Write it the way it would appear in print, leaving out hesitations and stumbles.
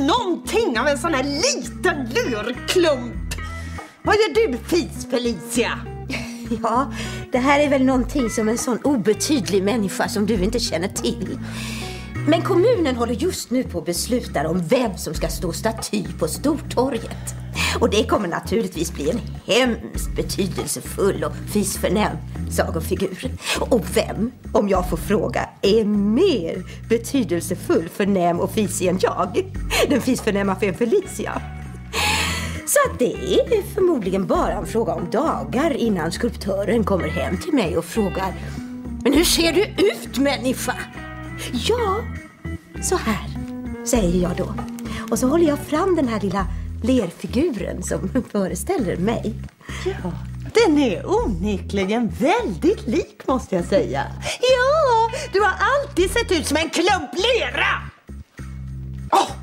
någonting av en sån här liten lurklump. Vad gör du, Fis Felicia? Ja, det här är väl någonting som en sån obetydlig människa som du inte känner till. Men kommunen håller just nu på att besluta om vem som ska stå staty på Stortorget. Och det kommer naturligtvis bli en hemskt betydelsefull och fisförnäm sagofigur. Och vem, om jag får fråga, är mer betydelsefull, förnäm och fisig än jag? Den fisförnämma Felicia. Så att det är förmodligen bara en fråga om dagar innan skulptören kommer hem till mig och frågar: men hur ser du ut, människa? Ja, så här, säger jag då. Och så håller jag fram den här lilla lerfiguren som föreställer mig. Ja, den är onekligen väldigt lik, måste jag säga. Ja, du har alltid sett ut som en klump lera.